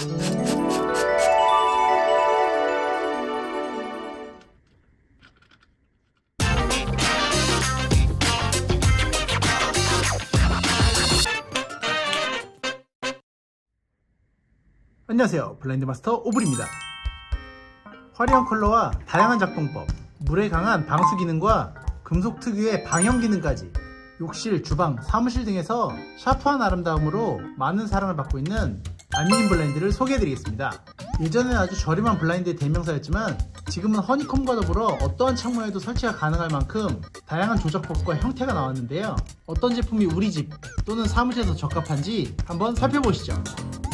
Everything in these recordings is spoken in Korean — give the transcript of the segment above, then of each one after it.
안녕하세요, 블라인드 마스터 오블입니다. 화려한 컬러와 다양한 작동법, 물에 강한 방수 기능과 금속 특유의 방염 기능까지 욕실, 주방, 사무실 등에서 샤프한 아름다움으로 많은 사랑을 받고 있는 알루미늄 블라인드를 소개해드리겠습니다. 예전에는 아주 저렴한 블라인드의 대명사였지만 지금은 허니콤과 더불어 어떠한 창문에도 설치가 가능할 만큼 다양한 조작법과 형태가 나왔는데요. 어떤 제품이 우리 집 또는 사무실에서 적합한지 한번 살펴보시죠.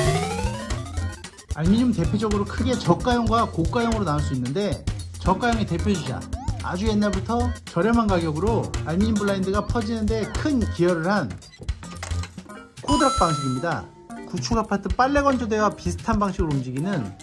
알루미늄 대표적으로 크게 저가형과 고가형으로 나눌 수 있는데, 저가형의 대표주자, 아주 옛날부터 저렴한 가격으로 알루미늄 블라인드가 퍼지는데 큰 기여를 한 코드락 방식입니다. 구축 아파트 빨래 건조대와 비슷한 방식으로 움직이는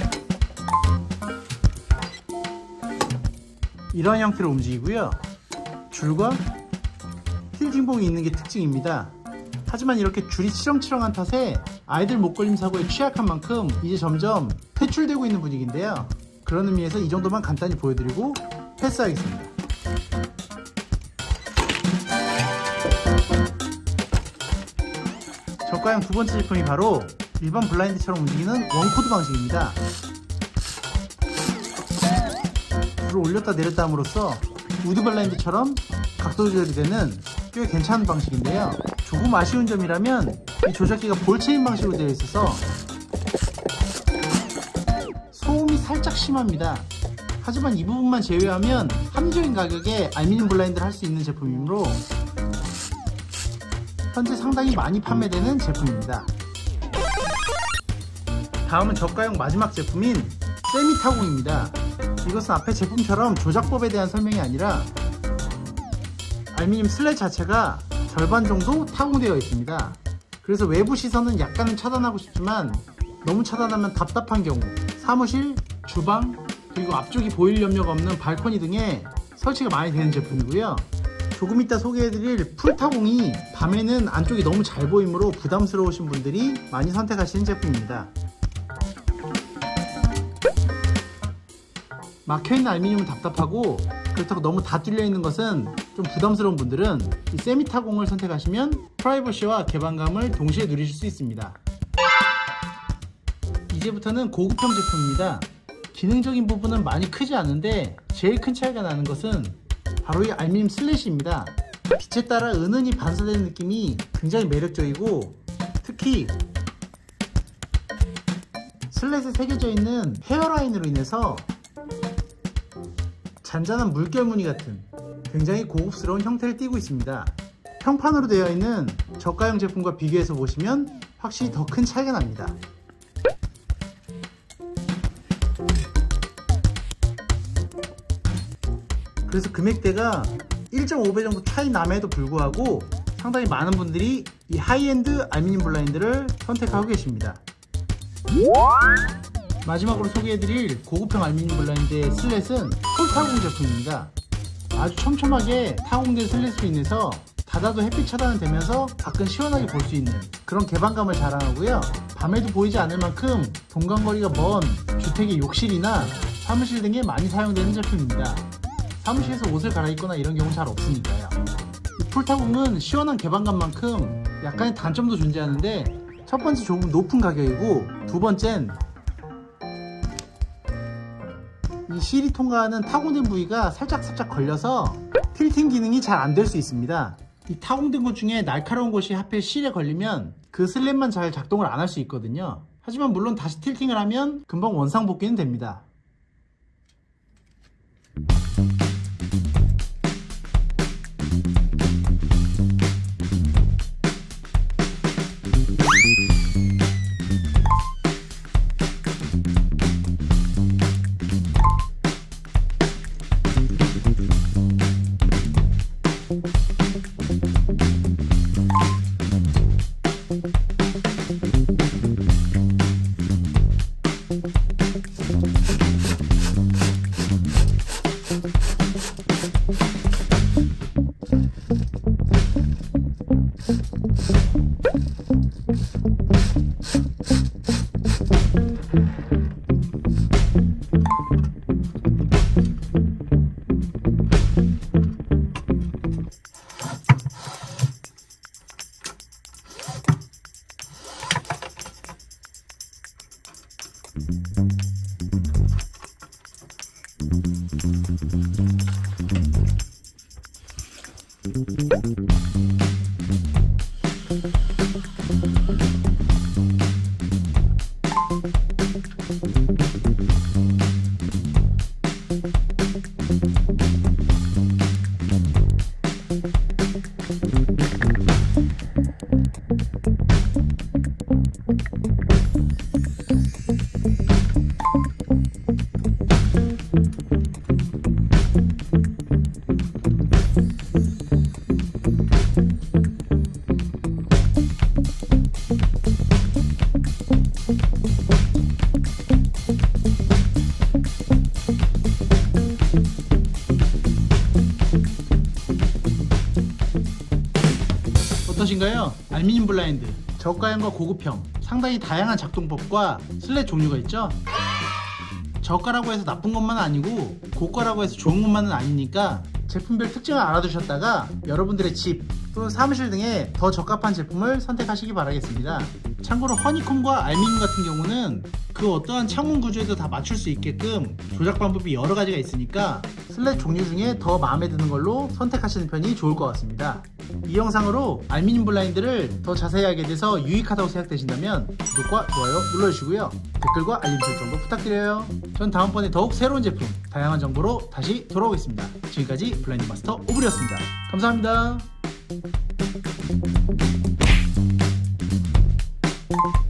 이런 형태로 움직이고요. 줄과 틸팅봉이 있는 게 특징입니다. 하지만 이렇게 줄이 치렁치렁한 탓에 아이들 목걸림 사고에 취약한 만큼 이제 점점 퇴출되고 있는 분위기인데요. 그런 의미에서 이 정도만 간단히 보여드리고 패스하겠습니다. 저가형 두 번째 제품이 바로 일반 블라인드처럼 움직이는 원코드 방식입니다. 줄을 올렸다 내렸다 함으로써 우드 블라인드처럼 각도 조절이 되는 꽤 괜찮은 방식인데요. 조금 아쉬운 점이라면 이 조작기가 볼체인 방식으로 되어 있어서 소음이 살짝 심합니다. 하지만 이 부분만 제외하면 합리적인 가격에 알루미늄 블라인드를 할 수 있는 제품이므로 현재 상당히 많이 판매되는 제품입니다. 다음은 저가형 마지막 제품인 세미 타공입니다. 이것은 앞의 제품처럼 조작법에 대한 설명이 아니라 알루미늄 슬랩 자체가 절반 정도 타공되어 있습니다. 그래서 외부 시선은 약간은 차단하고 싶지만 너무 차단하면 답답한 경우 사무실, 주방, 그리고 앞쪽이 보일 염려가 없는 발코니 등에 설치가 많이 되는 제품이고요. 조금 이따 소개해드릴 풀타공이 밤에는 안쪽이 너무 잘 보이므로 부담스러우신 분들이 많이 선택하시는 제품입니다. 막혀있는 알루미늄은 답답하고 그렇다고 너무 다 뚫려있는 것은 좀 부담스러운 분들은 이 세미 타공을 선택하시면 프라이버시와 개방감을 동시에 누리실 수 있습니다. 이제부터는 고급형 제품입니다. 기능적인 부분은 많이 크지 않은데 제일 큰 차이가 나는 것은 바로 이 알루미늄 슬랫입니다. 빛에 따라 은은히 반사되는 느낌이 굉장히 매력적이고, 특히 슬랫에 새겨져 있는 헤어라인으로 인해서 잔잔한 물결 무늬 같은 굉장히 고급스러운 형태를 띠고 있습니다. 평판으로 되어 있는 저가형 제품과 비교해서 보시면 확실히 더 큰 차이가 납니다. 그래서 금액대가 1.5배 정도 차이 남에도 불구하고 상당히 많은 분들이 이 하이엔드 알루미늄 블라인드를 선택하고 계십니다. 마지막으로 소개해드릴 고급형 알루미늄 블라인드의 슬랫은 풀타공 제품입니다. 아주 촘촘하게 타공된 슬랫으로 인해서 닫아도 햇빛 차단은 되면서 밖은 시원하게 볼 수 있는 그런 개방감을 자랑하고요. 밤에도 보이지 않을 만큼 동간거리가 먼 주택의 욕실이나 사무실 등에 많이 사용되는 제품입니다. 사무실에서 옷을 갈아입거나 이런 경우 잘 없으니까요. 이 풀타공은 시원한 개방감만큼 약간의 단점도 존재하는데, 첫 번째 조금 높은 가격이고, 두 번째는 이 실이 통과하는 타공된 부위가 살짝 걸려서 틸팅 기능이 잘 안 될 수 있습니다. 이 타공된 것 중에 날카로운 것이 하필 실에 걸리면 그 슬랩만 잘 작동을 안 할 수 있거든요. 하지만 물론 다시 틸팅을 하면 금방 원상복귀는 됩니다. 어떠신가요? 알루미늄 블라인드 저가형과 고급형 상당히 다양한 작동법과 슬랫 종류가 있죠. 저가라고 해서 나쁜 것만은 아니고 고가라고 해서 좋은 것만은 아니니까 제품별 특징을 알아두셨다가 여러분들의 집 또는 사무실 등에 더 적합한 제품을 선택하시기 바라겠습니다. 참고로 허니콤과 알루미늄 같은 경우는 그 어떠한 창문 구조에도 다 맞출 수 있게끔 조작 방법이 여러 가지가 있으니까 슬랫 종류 중에 더 마음에 드는 걸로 선택하시는 편이 좋을 것 같습니다. 이 영상으로 알루미늄 블라인드를 더 자세히 알게 돼서 유익하다고 생각되신다면 구독과 좋아요 눌러주시고요. 댓글과 알림 설정도 부탁드려요. 전 다음번에 더욱 새로운 제품, 다양한 정보로 다시 돌아오겠습니다. 지금까지 블라인드 마스터 오블이었습니다. 감사합니다.